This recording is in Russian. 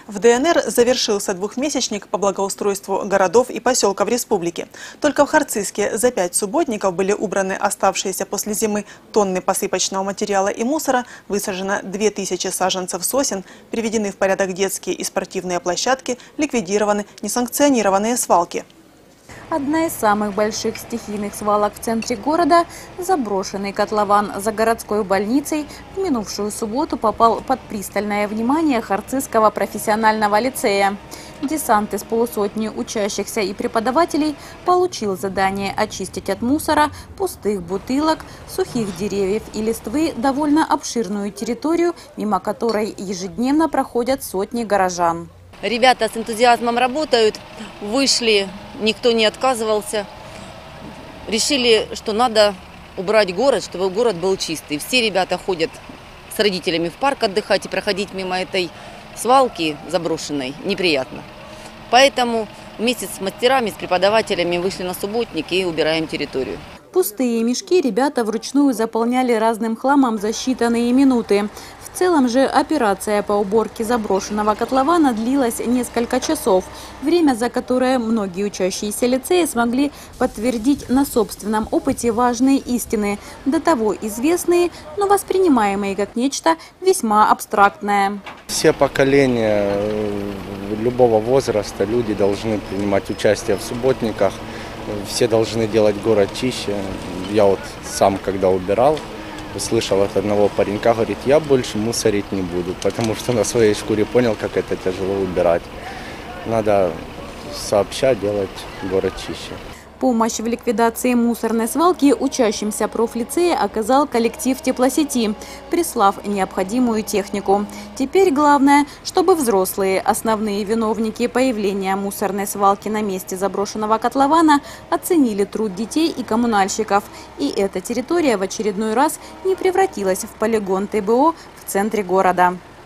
В ДНР завершился двухмесячник по благоустройству городов и поселков республики. Только в Харциске за 5 субботников были убраны оставшиеся после зимы тонны посыпочного материала и мусора, высажено 2000 саженцев сосен, приведены в порядок детские и спортивные площадки, ликвидированы несанкционированные свалки. Одна из самых больших стихийных свалок в центре города – заброшенный котлован за городской больницей в минувшую субботу попал под пристальное внимание Харцизского профессионального лицея. Десант из полусотни учащихся и преподавателей получил задание очистить от мусора, пустых бутылок, сухих деревьев и листвы довольно обширную территорию, мимо которой ежедневно проходят сотни горожан. Ребята с энтузиазмом работают, вышли, никто не отказывался. Решили, что надо убрать город, чтобы город был чистый. Все ребята ходят с родителями в парк отдыхать, и проходить мимо этой свалки заброшенной неприятно. Поэтому вместе с мастерами, с преподавателями вышли на субботник и убираем территорию. Пустые мешки ребята вручную заполняли разным хламом за считанные минуты. В целом же операция по уборке заброшенного котлована длилась несколько часов. Время, за которое многие учащиеся лицея смогли подтвердить на собственном опыте важные истины, до того известные, но воспринимаемые как нечто весьма абстрактное. Все поколения любого возраста, люди должны принимать участие в субботниках. Все должны делать город чище. Я вот сам, когда убирал, услышал от одного паренька, говорит, я больше мусорить не буду, потому что на своей шкуре понял, как это тяжело убирать. Надо сообща делать город чище. Помощь в ликвидации мусорной свалки учащимся профлицея оказал коллектив теплосети, прислав необходимую технику. Теперь главное, чтобы взрослые, основные виновники появления мусорной свалки на месте заброшенного котлована, оценили труд детей и коммунальщиков. И эта территория в очередной раз не превратилась в полигон ТБО в центре города.